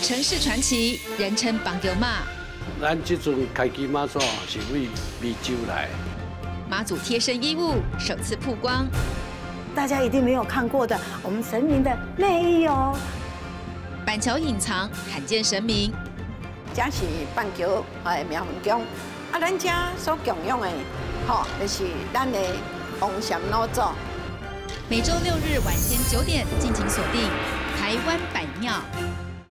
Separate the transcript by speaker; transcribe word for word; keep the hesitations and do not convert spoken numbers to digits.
Speaker 1: 城市传奇，人称绑丢妈。
Speaker 2: 咱这阵开基妈祖是为美洲来。
Speaker 1: 妈祖贴身衣物首次曝光，
Speaker 3: 大家一定没有看过的，我们神明的内衣哦。
Speaker 1: 板桥隐藏罕见神明，
Speaker 3: 这是板桥诶苗文宫，啊，咱这所供养的，吼，就是咱的王禅老祖。
Speaker 1: 每周六日晚间九点，敬请锁定台湾百庙。